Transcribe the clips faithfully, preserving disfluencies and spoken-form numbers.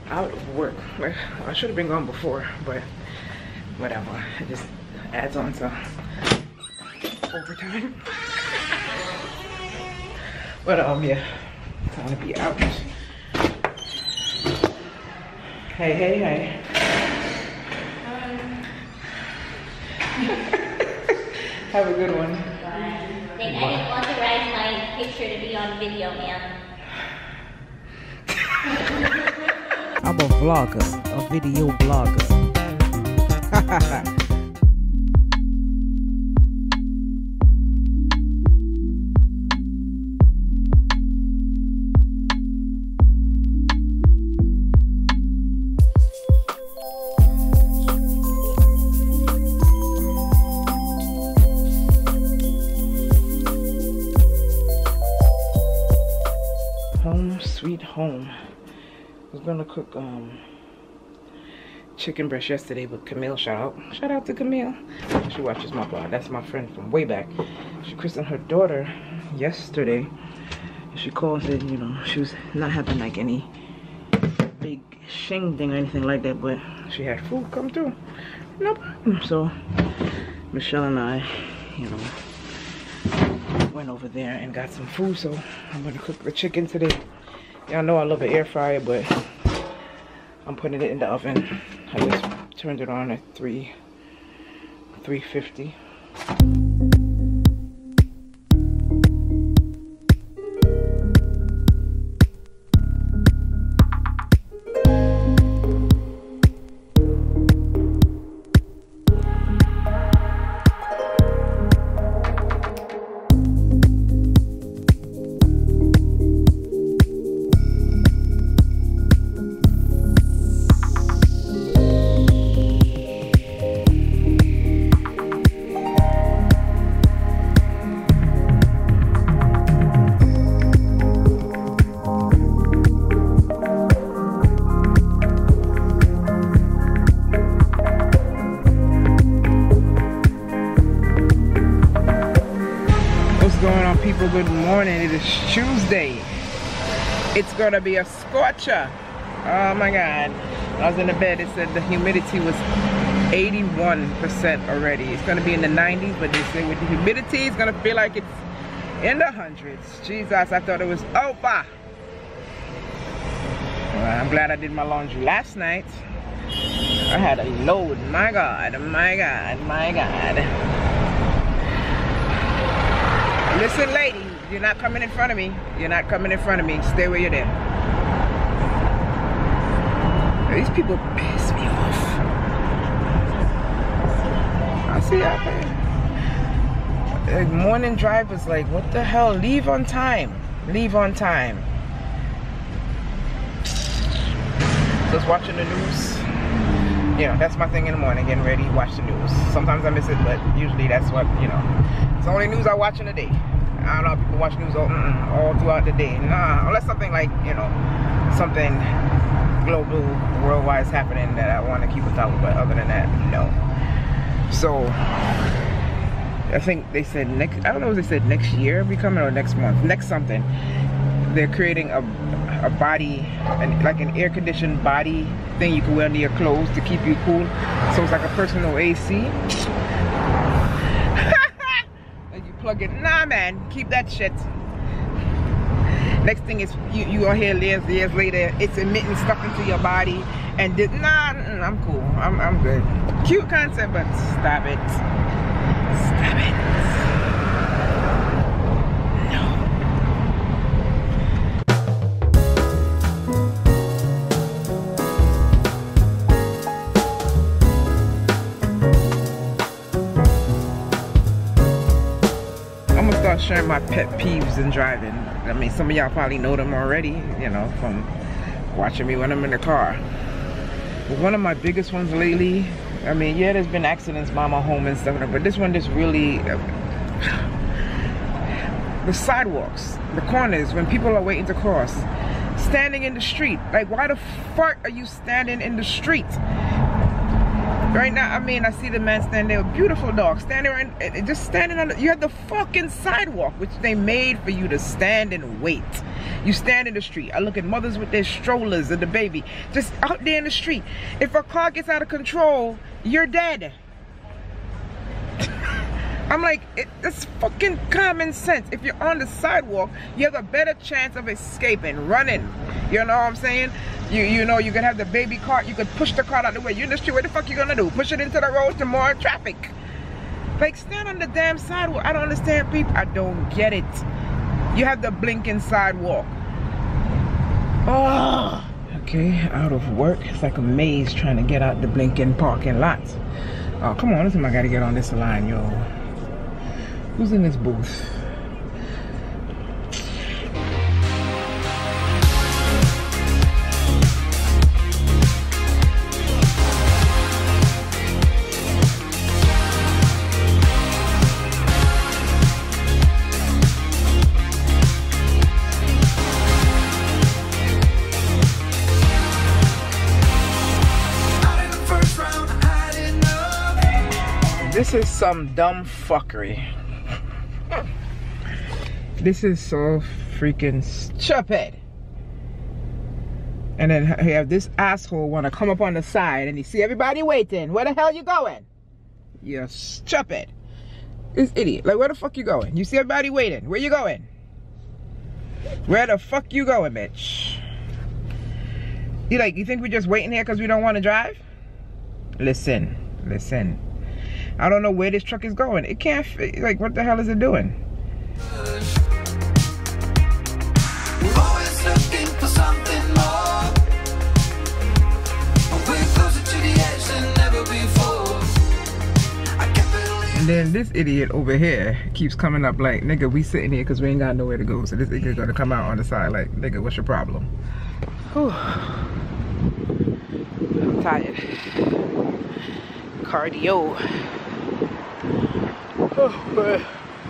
out of work. I should have been gone before, but whatever. It just adds on to overtime. But um, yeah, time to be out. Hey, hey, hey. Have a good one. I didn't authorize my picture to be on video, man. I'm a vlogger, a video blogger. Home sweet home. I was gonna cook um chicken breast yesterday, but Camille, shout out shout out to Camille. She watches my blog. That's my friend from way back. She christened her daughter yesterday. She called and said, you know, she was not having like any big shing thing or anything like that, but she had food come through. No problem. So Michelle and I, you know, went over there and got some food. So I'm gonna cook the chicken today. Y'all know I love an air fryer, but I'm putting it in the oven. I just turned it on at three fifty. Going on, people? Good morning. It is Tuesday. It's gonna be a scorcher. Oh my god. I was in the bed, it said the humidity was eighty-one percent already. It's gonna be in the nineties, but they say with the humidity it's gonna feel like it's in the hundreds. Jesus, I thought it was over. Well, I'm glad I did my laundry last night. I had a load. My god, my god, my god. Listen, lady, you're not coming in front of me. You're not coming in front of me. Stay where you're there. These people piss me off. I see out there. The morning drive was like, what the hell? Leave on time. Leave on time. Just watching the news. You know, that's my thing in the morning, getting ready, watch the news. Sometimes I miss it, but usually that's what, you know. It's the only news I watch in the day. I don't know if people watch news all, mm, all throughout the day. Nah, unless something like, you know, something global, worldwide is happening that I want to keep a top of, but other than that, no. So, I think they said next, I don't know if they said next year be coming or next month, next something. They're creating a, a body, an, like an air-conditioned body thing you can wear under your clothes to keep you cool. So it's like a personal A C. And you plug it. Nah, man, keep that shit. Next thing is you you are here years years later. It's emitting stuff into your body, and did nah. I'm cool. I'm I'm good. Cute concept, but stop it. Stop it. Start sharing my pet peeves in driving. I mean, some of y'all probably know them already, you know, from watching me when I'm in the car. But one of my biggest ones lately, I mean, yeah, there's been accidents by my home and stuff, but this one just really, uh, the sidewalks, the corners, when people are waiting to cross, standing in the street. Like, why the fuck are you standing in the street? Right now, I mean, I see the man standing there, beautiful dog, standing right, just standing on the, you have the fucking sidewalk, which they made for you to stand and wait. You stand in the street. I look at mothers with their strollers and the baby, just out there in the street. If a car gets out of control, you're dead. I'm like, it, it's fucking common sense. If you're on the sidewalk, you have a better chance of escaping, running. You know what I'm saying? You you know, you can have the baby cart, you could push the cart out the way. You're in the street, what the fuck you gonna do? Push it into the road to more traffic. Like, stand on the damn sidewalk. I don't understand people. I don't get it. You have the blinking sidewalk. Oh. Okay, out of work. It's like a maze trying to get out the blinking parking lots. Oh, come on, listen, I gotta get on this line, yo. Who's in this booth? This is some dumb fuckery. This is so freaking stupid. And then you have this asshole want to come up on the side and you see everybody waiting. Where the hell you going? You're stupid. This idiot. Like, where the fuck you going? You see everybody waiting. Where you going? Where the fuck you going, bitch? You like, you think we're just waiting here because we don't want to drive? Listen, listen. I don't know where this truck is going. It can't fit. Like, what the hell is it doing? We're always looking for something more. We're closer to the edge than never before. I can't believe. And then this idiot over here keeps coming up like, nigga, we sitting here because we ain't got nowhere to go. So this nigga gonna come out on the side like, nigga, what's your problem? Whew. I'm tired. Cardio. Oh, man.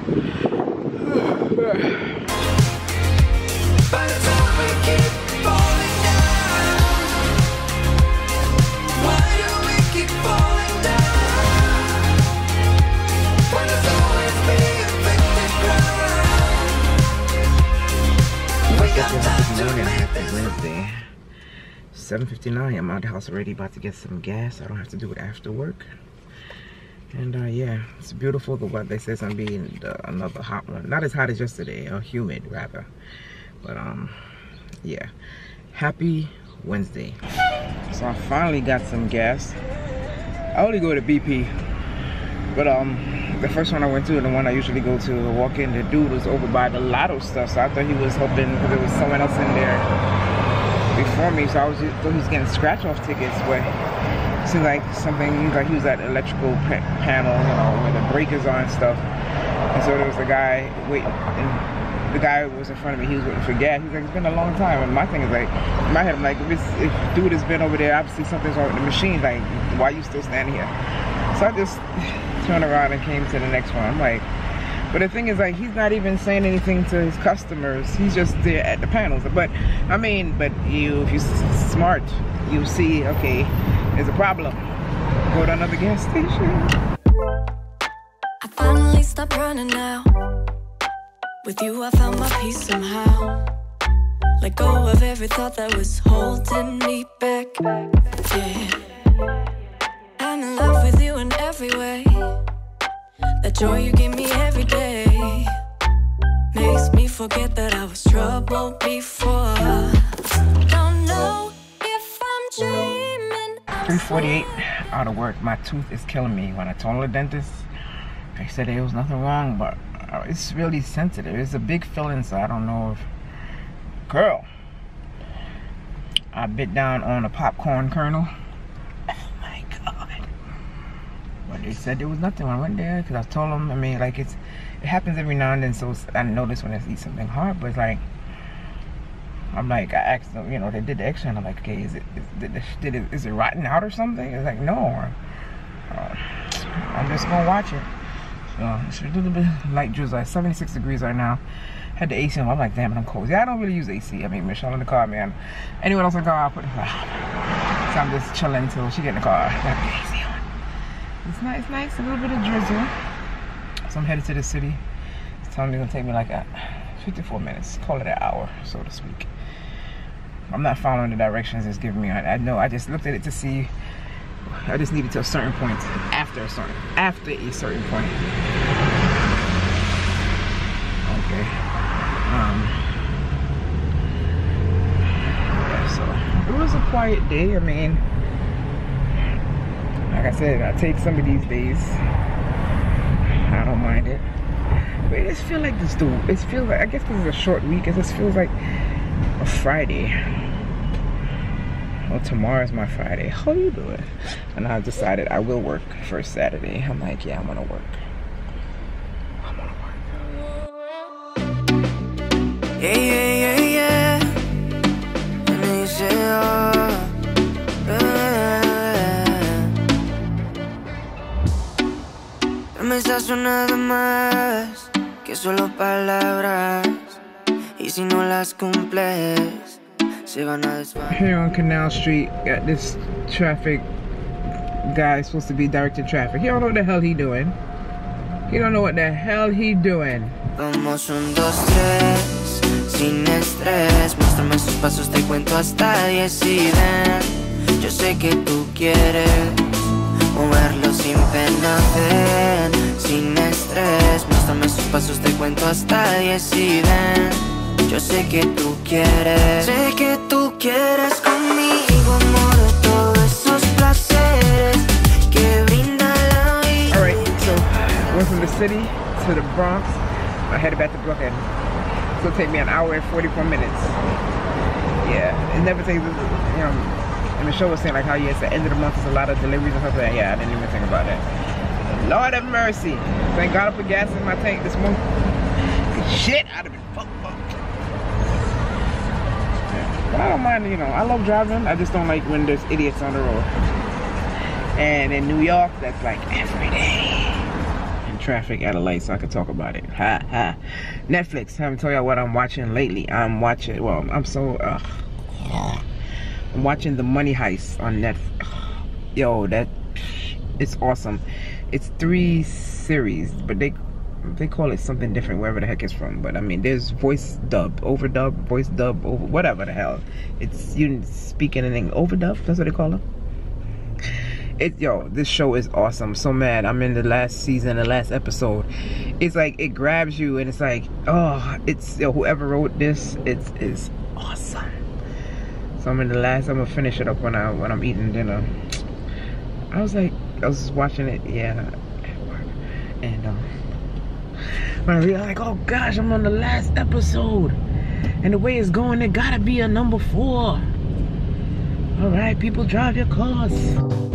By the time we keep falling down, why do we keep falling down? When there's always been infected ground. We got time to live this. Wednesday, seven fifty-nine. I'm out of the house already, about to get some gas. I don't have to do it after work. And uh, yeah, it's beautiful. The weather, they say it's gonna be uh, another hot one. Not as hot as yesterday, or humid rather. But um, yeah. Happy Wednesday. So I finally got some gas. I only go to B P, but um, the first one I went to, the one I usually go to, I walk in, the dude was over by the lotto stuff. So I thought he was hoping because there was someone else in there before me. So I was just, thought he was getting scratch off tickets, but. Seems like something, like he was at electrical pa panel, you know, where the breakers are and stuff. And so there was a guy waiting, and the guy was in front of me, he was waiting for gas. He's like, it's been a long time. And my thing is like, in my head, I'm like, if, this, if dude has been over there, obviously something's wrong with the machine. Like, why are you still standing here? So I just turned around and came to the next one. I'm like, but the thing is, like, he's not even saying anything to his customers. He's just there at the panels. But, I mean, but you, if you're smart, you see, okay, there's a problem. Go to another gas station. I finally stopped running now. With you, I found my peace somehow. Let go of every thought that was holding me back. Yeah. I'm in love with you in every way. That joy you give me every day makes me forget that I was troubled before. Don't know if I'm dreaming. three forty-eight, out of work. My tooth is killing me. When I told the dentist, they said there was nothing wrong, but it's really sensitive. It's a big filling, so I don't know if... Girl, I bit down on a popcorn kernel. Oh my God. But they said there was nothing when I went there, because I told them, I mean, like, it's, it happens every now and then, so I notice when I eat something hard, but it's like, I'm like, I asked them, you know, they did the x-ray, and I'm like, okay, is it, is, did, did it, is it rotten out or something? It's like, no. Uh, I'm just gonna watch it. So it's a little bit light drizzle, like seventy-six degrees right now. Had the A C on, I'm like, damn it, I'm cold. Yeah, I don't really use A C. I mean, Michelle in the car, man. Anyone else in the car, I'll put it on. So I'm just chilling until she get in the car. Got the A C on. It's nice, it's nice, a little bit of drizzle. So I'm headed to the city. It's telling me it's gonna take me like a fifty-four minutes, call it an hour, so to speak. I'm not following the directions it's giving me. I, I know, I just looked at it to see, I just needed to a certain point, after a certain, after a certain point. Okay. Um, yeah, so it was a quiet day. I mean, like I said, I take some of these days. I don't mind it. But it just feels like this dude. It feels like, I guess because it's a short week, it just feels like a Friday. Well, tomorrow's my Friday. How you doing? And I decided I will work first Saturday. I'm like, yeah, I'm gonna work. I'm gonna work. Yeah, yeah, yeah, yeah. And then you say, oh, yeah. Dame esas nada más que solo palabras. Y si no las cumples, se van a desvanecer. Here on Canal Street, got this traffic guy supposed to be directing traffic. He don't know what the hell he doing. He don't know what the hell he doing. Vamos un, dos, tres, sin estrés. Muéstrame esos pasos, te cuento hasta diez y ven. Yo sé que tú quieres moverlo sin pena, ven. Sin estrés, muéstrame esos pasos, te cuento hasta diez y ven. Yo sé que tú quieres, sé que tú quieres conmigo, amor, todos esos placeres que brinda la vida. Alright, so went from the city to the Bronx. I headed back to Brooklyn. It's gonna take me an hour and forty-four minutes. Yeah, it never takes, you know, and the show was saying like how, yeah, it's the end of the month, there's a lot of deliveries and stuff like that. Yeah, I didn't even think about that. Lord have mercy. Thank God I put gas in my tank this morning. Shit, I'd have been fucked up. But I don't mind, you know, I love driving. I just don't like when there's idiots on the road. And in New York, that's like every day. In traffic at a light, so I can talk about it. Ha ha. Netflix, haven't told y'all what I'm watching lately. I'm watching, well, I'm so, uh, I'm watching The Money Heist on Netflix. Yo, that, it's awesome. It's three series, but they they call it something different wherever the heck it's from. But I mean, there's voice dub, overdub, voice dub, over, whatever the hell. It's you speaking in English. Overdub, that's what they call it. It yo, this show is awesome. So mad. I'm in the last season, the last episode. It's like it grabs you, and it's like, oh, it's yo, whoever wrote this, it's is awesome. So I'm in the last. I'm gonna finish it up when I when I'm eating dinner. I was like, I was watching it, yeah, and um, when I realized, like, oh gosh, I'm on the last episode, and the way it's going, there gotta be a number four. All right, people, drive your cars.